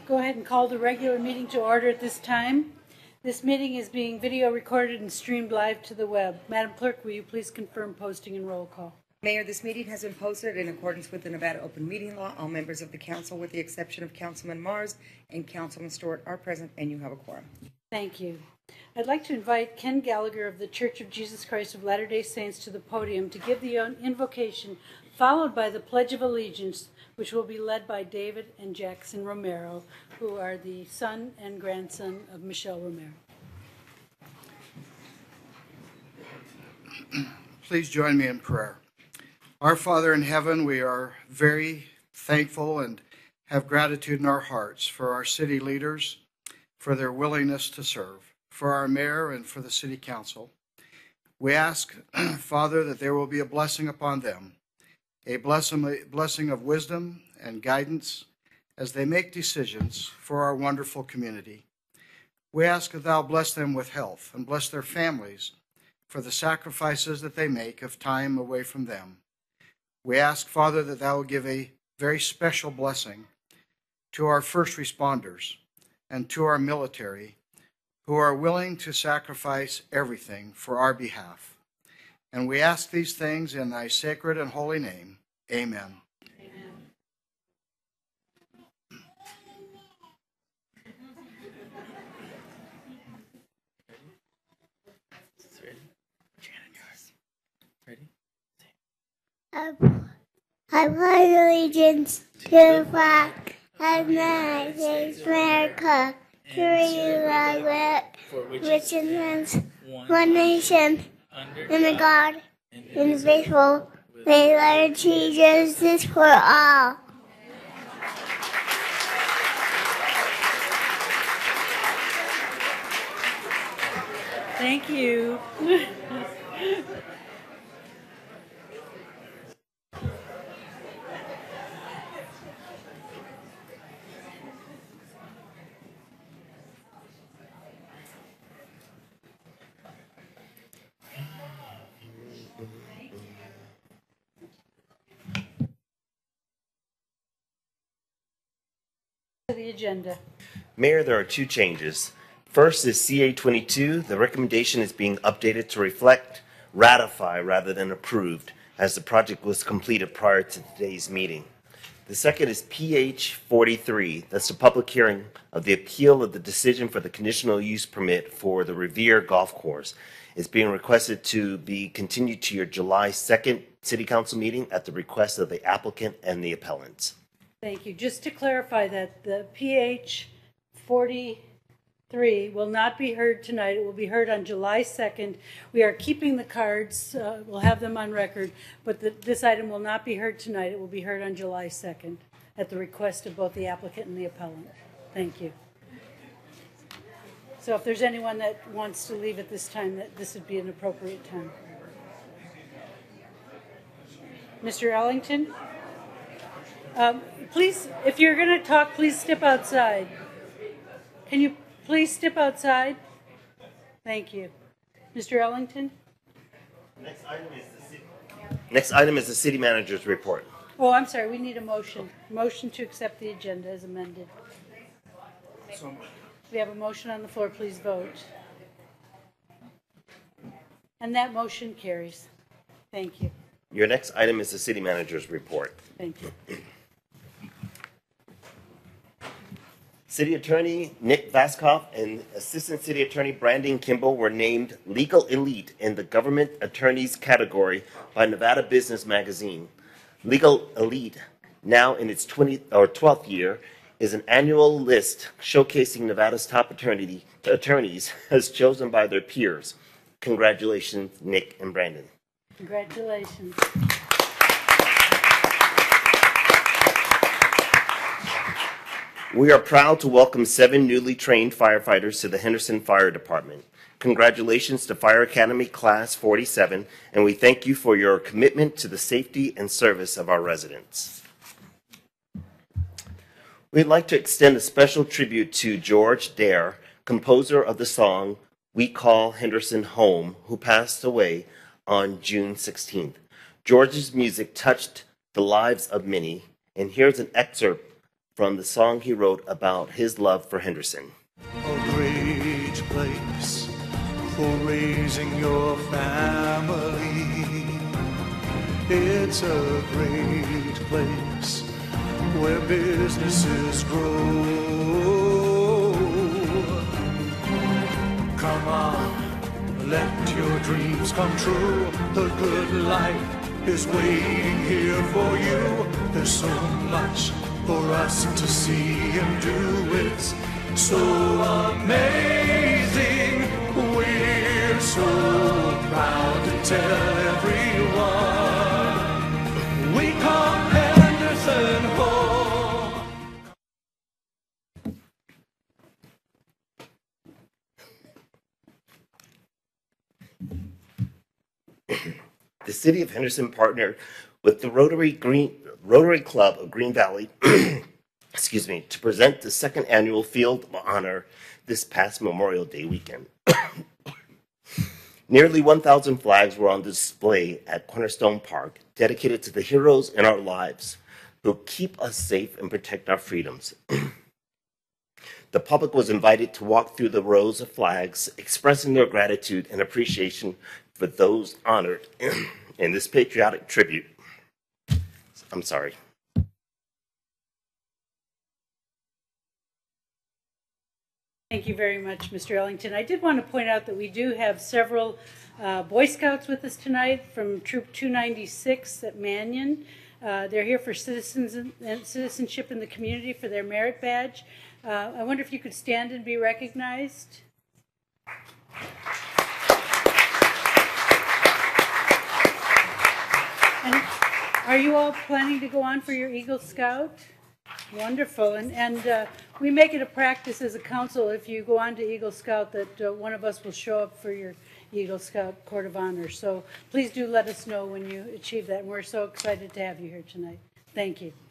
go ahead and call the regular meeting to order at this time. This meeting is being video recorded and streamed live to the web. Madam Clerk, will you please confirm posting and roll call? Mayor, this meeting has been posted in accordance with the Nevada Open Meeting Law. All members of the council, with the exception of Councilman Mars and Councilman Stewart, are present, and you have a quorum. Thank you. I'd like to invite Ken Gallagher of the Church of Jesus Christ of Latter-day Saints to the podium to give the invocation, followed by the Pledge of Allegiance, which will be led by David and Jackson Romero, who are the son and grandson of Michelle Romero. Please join me in prayer. Our Father in heaven, we are very thankful and have gratitude in our hearts for our city leaders, for their willingness to serve, for our mayor and for the city council. We ask, Father, that there will be a blessing upon them, a blessing of wisdom and guidance as they make decisions for our wonderful community. We ask that thou bless them with health and bless their families for the sacrifices that they make of time away from them. We ask, Father, that thou will give a very special blessing to our first responders and to our military who are willing to sacrifice everything for our behalf. And we ask these things in thy sacred and holy name. Amen. I pledge allegiance to the flag of the United States of America, to the republic which stands one nation, under God, indivisible, with liberty and justice for all. Thank you. The agenda. Mayor, there are two changes. First is CA22. The recommendation is being updated to reflect ratify rather than approved, as the project was completed prior to today's meeting. The second is PH43. That's the public hearing of the appeal of the decision for the conditional use permit for the Revere Golf Course. It's being requested to be continued to your July 2nd City Council meeting at the request of the applicant and the appellants. Thank you. Just to clarify that the PH 43 will not be heard tonight. It will be heard on July 2nd. We are keeping the cards. We'll have them on record, but this item will not be heard tonight. It will be heard on July 2nd at the request of both the applicant and the appellant. Thank you. So if there's anyone that wants to leave at this time, this would be an appropriate time. Mr. Ellington? Please, if you're going to talk, please step outside. Can you please step outside? Thank you. Mr. Ellington? Next item is the city manager's report. Oh, I'm sorry. We need a motion. Motion to accept the agenda as amended. We have a motion on the floor. Please vote. And that motion carries. Thank you. Your next item is the city manager's report. Thank you. City Attorney Nick Vaskoff and Assistant City Attorney Brandon Kimball were named Legal Elite in the Government Attorneys category by Nevada Business Magazine. Legal Elite, now in its 12th year, is an annual list showcasing Nevada's top attorneys as chosen by their peers. Congratulations, Nick and Brandon. Congratulations. We are proud to welcome 7 newly trained firefighters to the Henderson Fire Department. Congratulations to Fire Academy Class 47, and we thank you for your commitment to the safety and service of our residents. We'd like to extend a special tribute to George Dare, composer of the song We Call Henderson Home, who passed away on June 16th. George's music touched the lives of many, and here's an excerpt from the song he wrote about his love for Henderson. A great place for raising your family. It's a great place where businesses grow. Come on, let your dreams come true. The good life is waiting here for you. There's so much for us to see and do. It's so amazing. We're so proud to tell everyone we call Henderson home. The City of Henderson partnered with the Rotary Club of Green Valley to present the second annual Field of Honor this past Memorial Day weekend. Nearly 1,000 flags were on display at Cornerstone Park, dedicated to the heroes in our lives who keep us safe and protect our freedoms. The public was invited to walk through the rows of flags, expressing their gratitude and appreciation for those honored in this patriotic tribute. I'm sorry. Thank you very much, Mr. Ellington. I did want to point out that we do have several Boy Scouts with us tonight from Troop 296 at Mannion. They're here for citizenship in the community for their merit badge. I wonder if you could stand and be recognized. And are you all planning to go on for your Eagle Scout? Wonderful. And we make it a practice as a council, if you go on to Eagle Scout, that one of us will show up for your Eagle Scout Court of Honor. So please do let us know when you achieve that. And we're so excited to have you here tonight. Thank you.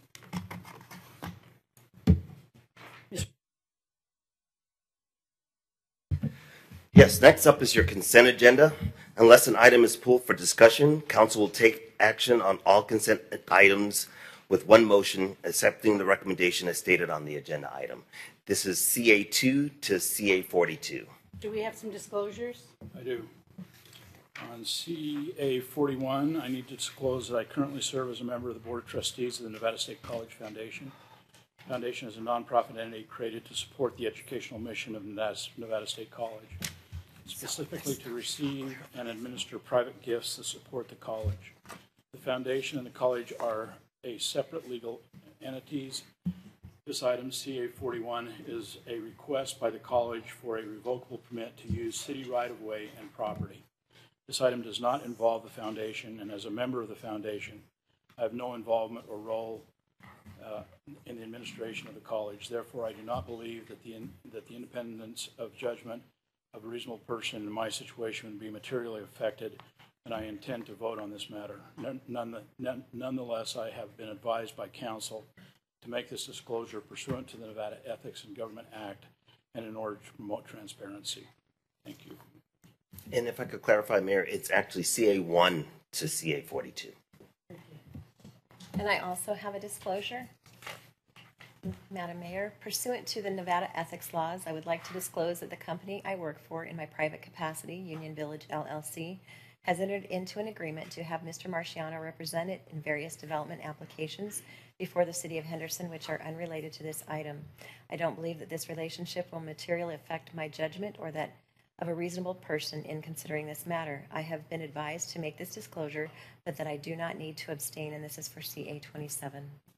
Yes, next up is your consent agenda. Unless an item is pulled for discussion, council will take action on all consent items with one motion, accepting the recommendation as stated on the agenda item. This is CA2 to CA42. Do we have some disclosures? I do. On CA41, I need to disclose that I currently serve as a member of the Board of Trustees of the Nevada State College Foundation. The foundation is a nonprofit entity created to support the educational mission of Nevada State College, specifically to receive and administer private gifts that support the college. The foundation and the college are separate legal entities. This item, CA41, is a request by the college for a revocable permit to use city right-of-way and property. This item does not involve the foundation, and as a member of the foundation, I have no involvement or role in the administration of the college. Therefore, I do not believe that the independence of judgment of a reasonable person in my situation would be materially affected, and I intend to vote on this matter. Nonetheless, I have been advised by counsel to make this disclosure pursuant to the Nevada Ethics and Government Act and in order to promote transparency. Thank you. And if I could clarify, Mayor, it's actually CA1 to CA42. And I also have a disclosure. Madam Mayor, pursuant to the Nevada ethics laws, I would like to disclose that the company I work for in my private capacity, Union Village LLC, has entered into an agreement to have Mr. Marciano represented in various development applications before the City of Henderson, which are unrelated to this item. I don't believe that this relationship will materially affect my judgment or that of a reasonable person in considering this matter. I have been advised to make this disclosure, but that I do not need to abstain, and this is for CA27.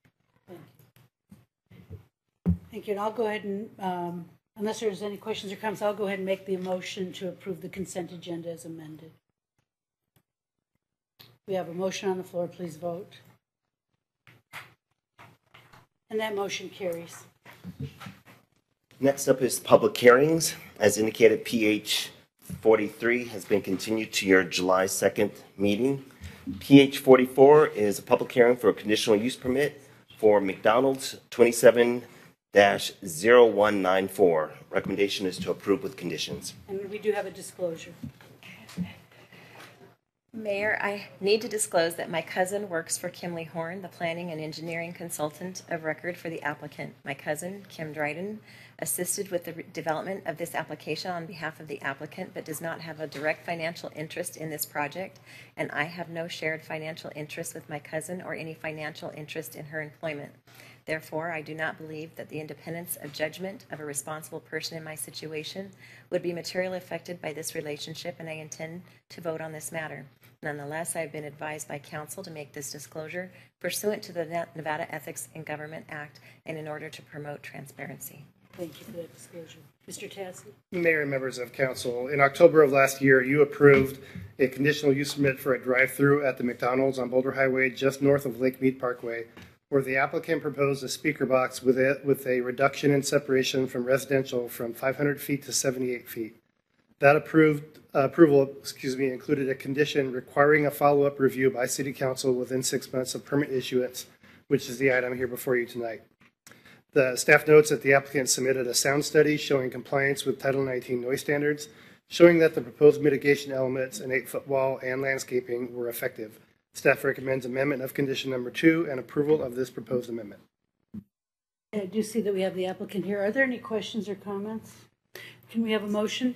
Thank you. And I'll go ahead and, unless there's any questions or comments, I'll go ahead and make the motion to approve the consent agenda as amended. We have a motion on the floor. Please vote. And that motion carries. Next up is public hearings. As indicated, PH 43 has been continued to your July 2nd meeting. PH 44 is a public hearing for a conditional use permit for McDonald's 27-0194. Recommendation is to approve with conditions. And we do have a disclosure. Mayor, I need to disclose that my cousin works for Kimley Horn, the planning and engineering consultant of record for the applicant. My cousin, Kim Dryden, assisted with the development of this application on behalf of the applicant, but does not have a direct financial interest in this project, and I have no shared financial interest with my cousin or any financial interest in her employment. Therefore, I do not believe that the independence of judgment of a responsible person in my situation would be materially affected by this relationship, and I intend to vote on this matter. Nonetheless, I have been advised by counsel to make this disclosure pursuant to the Nevada Ethics in Government Act and in order to promote transparency. Thank you for that disclosure. Mr. Tassi? Mayor and members of council, in October of last year, you approved a conditional use permit for a drive-through at the McDonald's on Boulder Highway just north of Lake Mead Parkway, where the applicant proposed a speaker box with a reduction in separation from residential from 500 feet to 78 feet. That approval included a condition requiring a follow-up review by City Council within 6 months of permit issuance, which is the item here before you tonight. The staff notes that the applicant submitted a sound study showing compliance with Title 19 noise standards, showing that the proposed mitigation elements, an 8-foot wall and landscaping, were effective. Staff recommends amendment of condition number 2 and approval of this proposed amendment. I do see that we have the applicant here. Are there any questions or comments? Can we have a motion?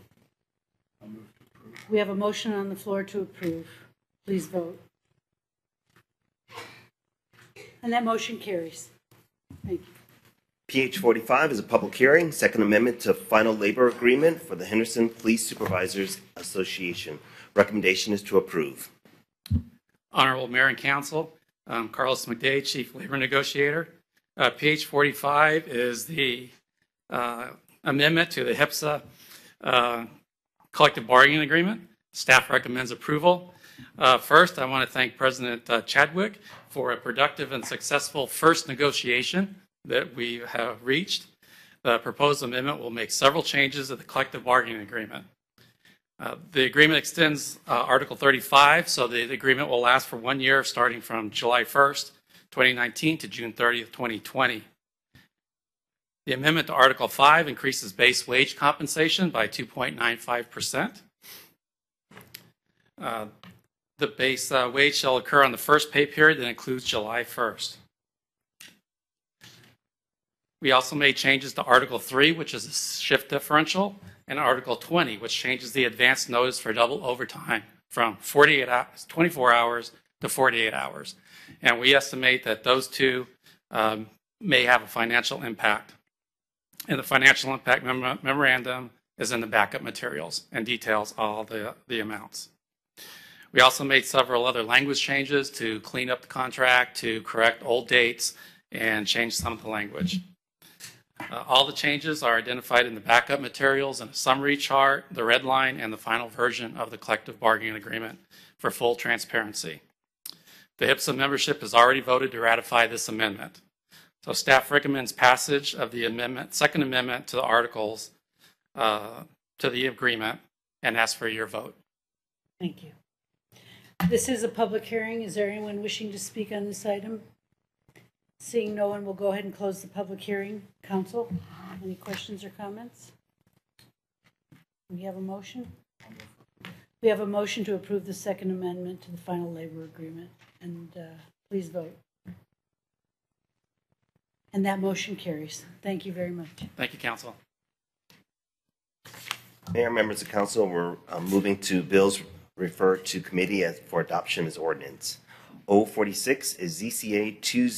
We have a motion on the floor to approve. Please vote. And that motion carries. Thank you. PH 45 is a public hearing, second amendment to final labor agreement for the Henderson Police Supervisors Association. Recommendation is to approve. Honorable Mayor and Council, Carlos McDade, Chief Labor Negotiator. PH 45 is the amendment to the HIPSA collective bargaining agreement. Staff recommends approval. First, I want to thank President Chadwick for a productive and successful first negotiation that we have reached. The proposed amendment will make several changes to the collective bargaining agreement. The agreement extends Article 35, so the agreement will last for 1 year starting from July 1st, 2019 to June 30th, 2020. The amendment to Article 5 increases base wage compensation by 2.95%. The base wage shall occur on the first pay period that includes July 1st. We also made changes to Article 3, which is a shift differential, and Article 20, which changes the advance notice for double overtime from 24 hours to 48 hours. And we estimate that those two may have a financial impact. And the financial impact memorandum is in the backup materials and details all the amounts. We also made several other language changes to clean up the contract, to correct old dates, and change some of the language. All the changes are identified in the backup materials in a summary chart, the red line, and the final version of the collective bargaining agreement for full transparency. The HIPSA membership has already voted to ratify this amendment. So staff recommends passage of the amendment, second amendment to the articles to the agreement, and ask for your vote. Thank you. This is a public hearing. Is there anyone wishing to speak on this item? Seeing no one, we'll go ahead and close the public hearing. Council, any questions or comments? We have a motion? We have a motion to approve the second amendment to the final labor agreement, and please vote. And that motion carries. Thank you very much. Thank you, Council. Mayor, members of council, we're moving to bills referred to committee for adoption as ordinance. 046 is ZCA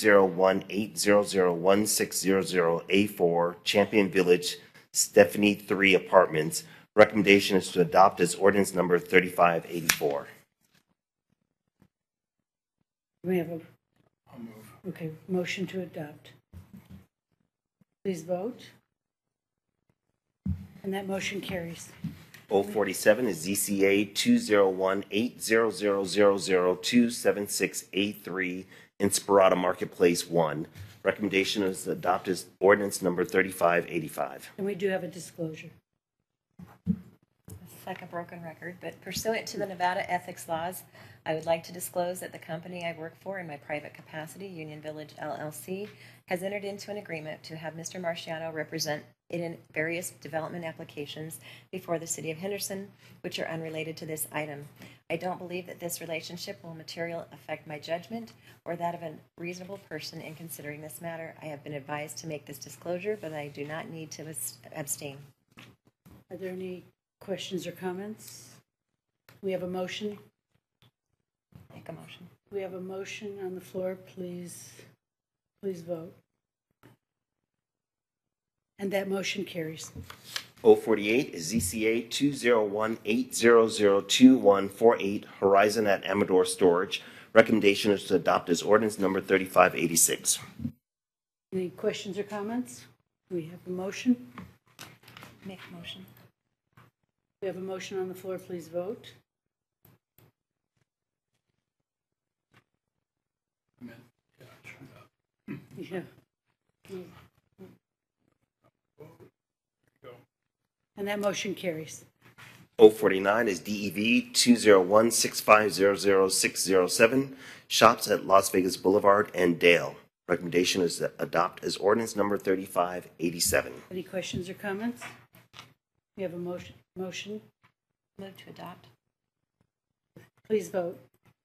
201800160A4 Champion Village Stephanie 3 Apartments. Recommendation is to adopt as ordinance number 3584. We have a motion to adopt. Please vote. And that motion carries. 047 is ZCA 20180000276A3 Inspirata Marketplace 1. Recommendation is to adopt as ordinance number 3585. And we do have a disclosure. It's like a broken record, but pursuant to the Nevada ethics laws, I would like to disclose that the company I work for in my private capacity, Union Village LLC, has entered into an agreement to have Mr. Marciano represent it in various development applications before the City of Henderson, which are unrelated to this item. I don't believe that this relationship will materially affect my judgment or that of a reasonable person in considering this matter. I have been advised to make this disclosure, but I do not need to abstain. Are there any questions or comments? We have a motion. Make a motion. We have a motion on the floor. Please vote. And that motion carries. 048 is ZCA 201-8002148 Horizon at Amador Storage. Recommendation is to adopt as ordinance number 3586. Any questions or comments? We have a motion. Make a motion. We have a motion on the floor. Please vote. Yeah. And that motion carries. 049 is DEV 201-6500607 Shops at Las Vegas Boulevard and Dale. Recommendation is to adopt as ordinance number 3587. Any questions or comments? We have a motion. Move to adopt. Please vote.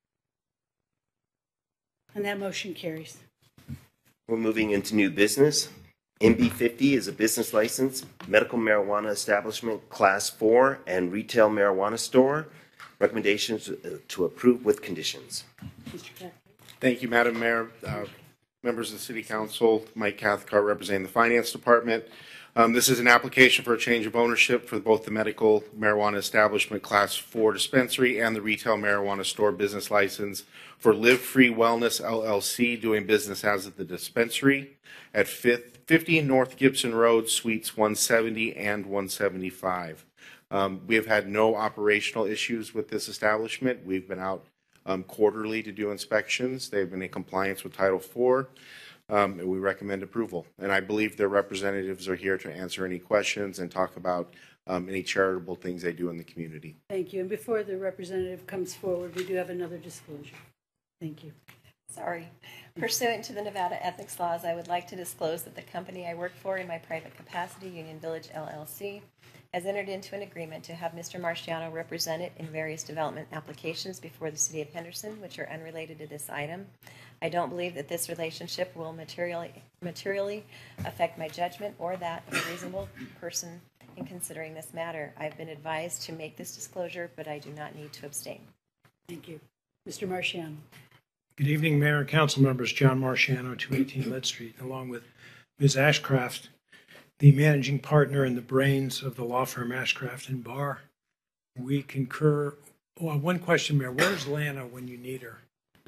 And that motion carries. We're moving into new business. MB50 is a business license, medical marijuana establishment, class 4, and retail marijuana store. Recommendations to approve with conditions. Mr. Cathcart. Thank you, Madam Mayor. Members of the City Council, Mike Cathcart representing the Finance Department. This is an application for a change of ownership for both the medical marijuana establishment Class 4 dispensary and the retail marijuana store business license for Live Free Wellness LLC, doing business as the dispensary at 50 North Gibson Road, Suites 170 and 175. We have had no operational issues with this establishment. We've been out quarterly to do inspections. They've been in compliance with Title IV. And we recommend approval. And I believe their representatives are here to answer any questions and talk about any charitable things they do in the community. Thank you. And before the representative comes forward, we do have another disclosure. Thank you. Sorry. Pursuant to the Nevada ethics laws, I would like to disclose that the company I work for in my private capacity, Union Village LLC, has entered into an agreement to have Mr. Marciano represent it in various development applications before the City of Henderson, which are unrelated to this item. I don't believe that this relationship will materially affect my judgment or that of a reasonable person in considering this matter. I've been advised to make this disclosure, but I do not need to abstain. Thank you. Mr. Marciano. Good evening, Mayor and Council members. John Marciano, 218 Lead Street, along with Ms. Ashcraft, the managing partner and the brains of the law firm Ashcraft and Barr. We concur. Well, one question, Mayor. Where's Lana when you need her?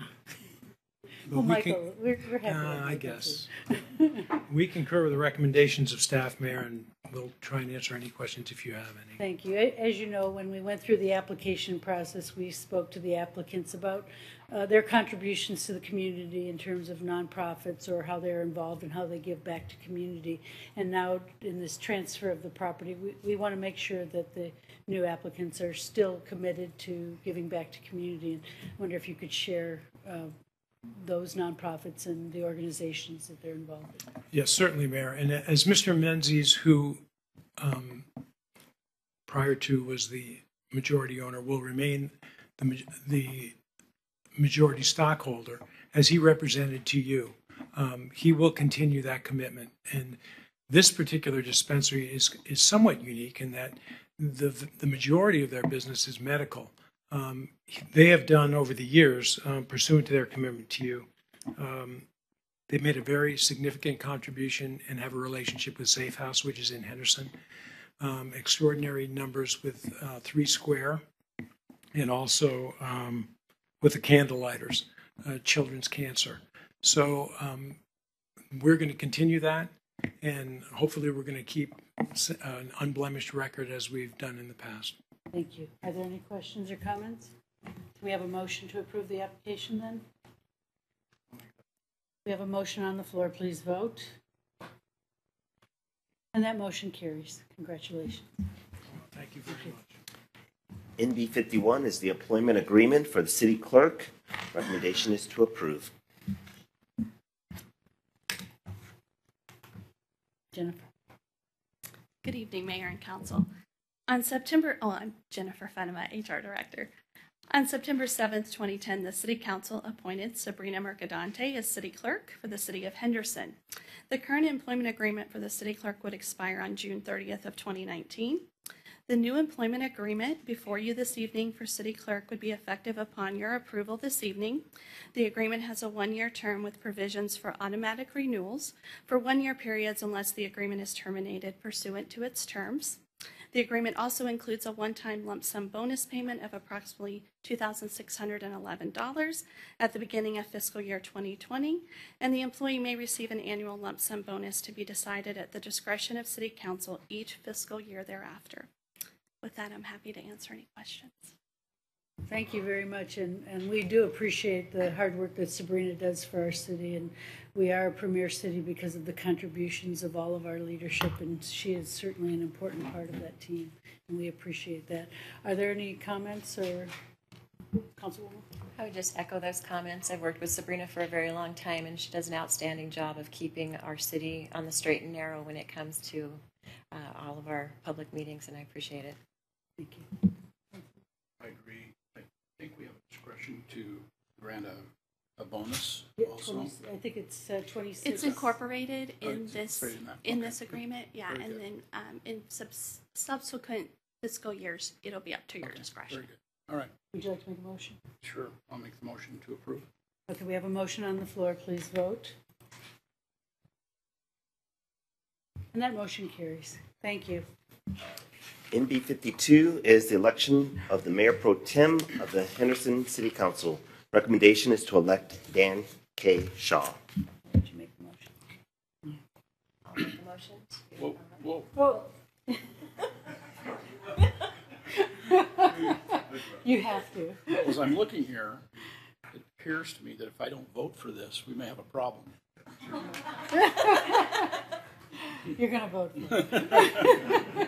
Well, Michael, we're happy. I guess. We concur with the recommendations of staff, Mayor, and we'll try and answer any questions if you have any. Thank you. As you know, when we went through the application process, we spoke to the applicants about their contributions to the community in terms of nonprofits or how they're involved and how they give back to community. And now in this transfer of the property, we want to make sure that the new applicants are still committed to giving back to community. And I wonder if you could share those nonprofits and the organizations that they're involved in. Yes, certainly, Mayor. And as Mr. Menzies, who prior to was the majority owner, will remain the majority stockholder, as he represented to you, he will continue that commitment. And this particular dispensary is somewhat unique in that the majority of their business is medical. They have done over the years, pursuant to their commitment to you, they've made a very significant contribution and have a relationship with Safe House, which is in Henderson. Extraordinary numbers with 3 Square, and also with the Candlelighters, children's cancer. So we're going to continue that, and hopefully we're going to keep an unblemished record as we've done in the past. Thank you. Are there any questions or comments? Do we have a motion to approve the application then? We have a motion on the floor. Please vote. And that motion carries. Congratulations. Thank you very much. NB 51 is the employment agreement for the city clerk. Recommendation is to approve. Jennifer. Good evening, Mayor and Council. I'm Jennifer Fenema, HR Director. On September 7th, 2010, the City Council appointed Sabrina Mercadante as City Clerk for the City of Henderson. The current employment agreement for the City Clerk would expire on June 30th of 2019. The new employment agreement before you this evening for City Clerk would be effective upon your approval this evening. The agreement has a one-year term with provisions for automatic renewals for one-year periods unless the agreement is terminated pursuant to its terms. The agreement also includes a one-time lump sum bonus payment of approximately $2,611 at the beginning of fiscal year 2020, and the employee may receive an annual lump sum bonus to be decided at the discretion of City Council each fiscal year thereafter. With that, I'm happy to answer any questions. Thank you very much, and we do appreciate the hard work that Sabrina does for our city, and we are a premier city because of the contributions of all of our leadership, and she is certainly an important part of that team, and we appreciate that. Are there any comments, or Councilwoman? I would just echo those comments. I've worked with Sabrina for a very long time, and she does an outstanding job of keeping our city on the straight and narrow when it comes to all of our public meetings, and I appreciate it. Thank you. I agree. I think we have discretion to grant a bonus Yeah, also. I think it's 26. It's incorporated in it's this incorporated in that. this agreement, yeah, Very and good. then in subsequent fiscal years, it'll be up to your discretion. Very good. All right. Would you like to make a motion? Sure. I'll make the motion to approve. Okay, we have a motion on the floor. Please vote. And that motion carries. Thank you. NB 52 is the election of the Mayor Pro Tem of the Henderson City Council. Recommendation is to elect Dan K. Shaw. Would you make the motion? I'll make the motion. Whoa, whoa. Well, you have to. As I'm looking here, it appears to me that if I don't vote for this, we may have a problem. You're going to vote for it.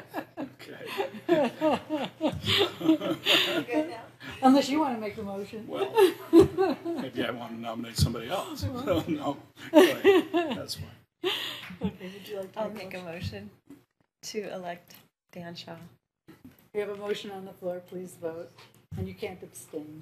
Okay. Unless you want to make the motion. Well, maybe I want to nominate somebody else. No, go ahead. That's fine. Okay, would you like to I'll make a motion to elect Dan Shaw. We have a motion on the floor. Please vote. And you can't abstain.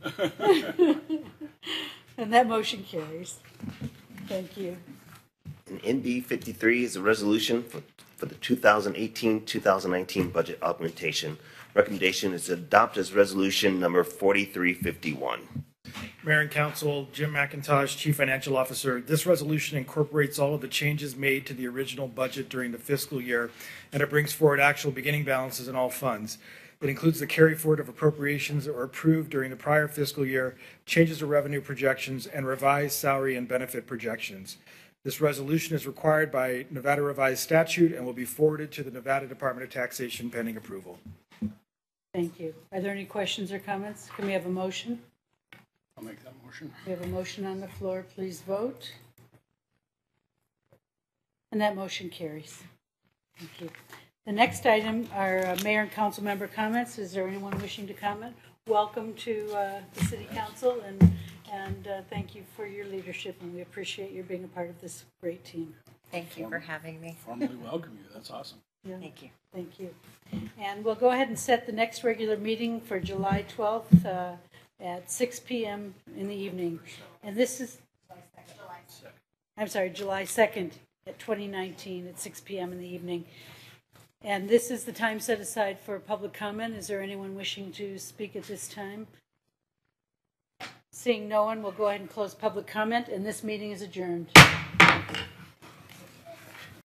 And that motion carries. Thank you. And NB 53 is a resolution for the 2018-2019 budget augmentation. Recommendation is to adopt as resolution number 4351. Mayor and Council, Jim McIntosh, Chief Financial Officer. This resolution incorporates all of the changes made to the original budget during the fiscal year, and it brings forward actual beginning balances in all funds. It includes the carry forward of appropriations that were approved during the prior fiscal year, changes to revenue projections, and revised salary and benefit projections. This resolution is required by Nevada revised statute and will be forwarded to the Nevada Department of Taxation pending approval. Thank you. Are there any questions or comments? Can we have a motion? I'll make that motion. We have a motion on the floor. Please vote. And that motion carries. Thank you. The next item are mayor and council member comments. Is there anyone wishing to comment? Welcome to the city council, and thank you for your leadership, and we appreciate your being a part of this great team. Thank you for having me. Formally welcome you. That's awesome. Yeah. Thank you. Thank you. And we'll go ahead and set the next regular meeting for July 12th at 6 p.m. in the evening. And this is, July 2nd at 2019 at 6 p.m. in the evening. And this is the time set aside for public comment. Is there anyone wishing to speak at this time? Seeing no one, we'll go ahead and close public comment, and this meeting is adjourned.